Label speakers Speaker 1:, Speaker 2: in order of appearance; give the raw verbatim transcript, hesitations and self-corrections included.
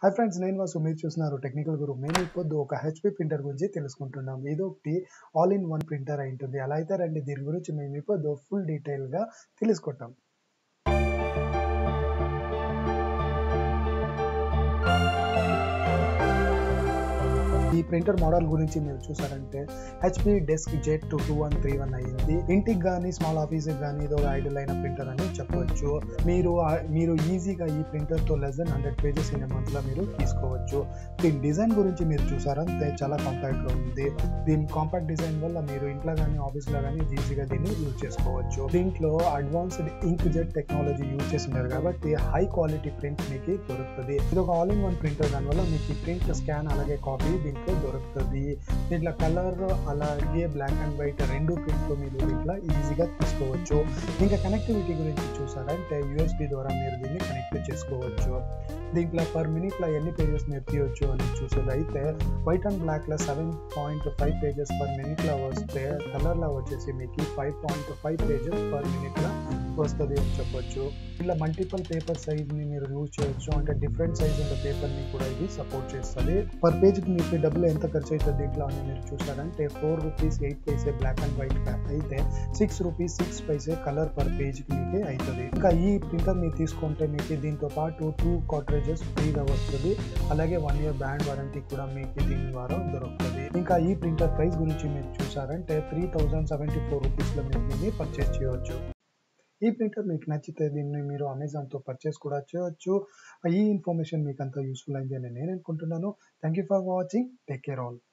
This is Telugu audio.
Speaker 1: హాయ్ ఫ్రెండ్స్, నేను వాసు. మీరు చూస్తున్నారు టెక్నికల్ గురు. మేము ఇప్పుడు ఒక హెచ్‌పీ ప్రింటర్ గురించి తెలుసుకుంటున్నాం. ఇదొకటి ఆల్ ఇన్ వన్ ప్రింటర్ అయి ఉంటుంది. అలా అయితే రండి, దీని గురించి మేము ఇప్పుడు ఫుల్ డీటెయిల్‌గా తెలుసుకుంటాం. ఈ ప్రింటర్ మోడల్ గురించి మీరు చూసారంటే HP DeskJet two one three one అయ్యింది. ఇంటికి కానీ స్మాల్ ఆఫీస్కి కానీ ఇది ఒక ఐడియల్ అయిన ప్రింటర్ అని చెప్పవచ్చు. మీరు మీరు ఈజీగా ఈ ప్రింటర్తో less than hundred pages in మంత్లో మీరు తీసుకోవచ్చు. దీని డిజైన్ గురించి మీరు చూసారంటే చాలా కాంపాక్ట్గా ఉంది. దీని కాంపాక్ట్ డిజైన్ వల్ల మీరు ఇంట్లో కానీ ఆఫీస్లో కానీ ఈజీగా దీన్ని యూజ్ చేసుకోవచ్చు. దీంట్లో advanced ink jet technology use చేస్తున్నారు కాబట్టి హై క్వాలిటీ ప్రింట్ మీకు దొరుకుతుంది. ఇది ఒక ఆల్ ఇన్ వన్ ప్రింటర్, దానివల్ల మీకు ప్రింట్, స్కాన్ అలాగే కాపీ దీంట్లో దొరుకుతుంది. దీంట్లో కలర్ అలాగే బ్లాక్ అండ్ వైట్ రెండు ప్రింట్లు మీరు దీంట్లో ఈజీగా తీసుకోవచ్చు. ఇంకా కనెక్టివిటీ గురించి చూసారంటే యూఎస్బి ద్వారా మీరు దీన్ని కనెక్ట్ చేసుకోవచ్చు. దీంట్లో పర్ మినిట్లో ఎన్ని పేజెస్ మీరు తీయవచ్చు అని చూసేదైతే వైట్ అండ్ బ్లాక్లో seven point five pages per మినిట్లో వస్తే, కలర్లో వచ్చేసి మీకు five point five pages per మినిట్లో వస్తుంది అని చెప్పొచ్చు. ఇలా మల్టిపుల్ పేపర్ సైజ్ని మీరు యూజ్ చేయొచ్చు. అంటే డిఫరెంట్ సైజ్ ఉన్న పేపర్ని కూడా ఇది సపోర్ట్ చేస్తుంది. పర్ పేజ్కి మీకు డబ్బులు ఎంత ఖర్చు అవుతుంది దీంట్లో అని మీరు చూసారంటే four rupees eight paise black and white అయితే six rupees six paise colour per పేజ్కి మీకు అవుతుంది. ఇంకా ఈ ప్రింటర్ మీరు తీసుకుంటే మీకు దీంతో పాటు టూ కార్ట్రిడ్జెస్ ఫ్రీగా వస్తుంది. అలాగే వన్ ఇయర్ బ్రాండ్ వారంటీ కూడా మీకు దీని ద్వారా దొరుకుతుంది. ఇంకా ఈ ప్రింటర్ ప్రైస్ గురించి మీరు చూసారంటే త్రీ థౌజండ్ సెవెంటీ ఫోర్ రూపీస్లో మీరు దీన్ని పర్చేస్ చేయవచ్చు. ఈ ప్రింటర్ మీకు నచ్చితే దీన్ని మీరు అమెజాన్తో పర్చేస్ కూడా చేయవచ్చు. ఈ ఇన్ఫర్మేషన్ మీకు అంతా యూస్ఫుల్ అయింది అని నేను అనుకుంటున్నాను. Thank you for watching. Take care all.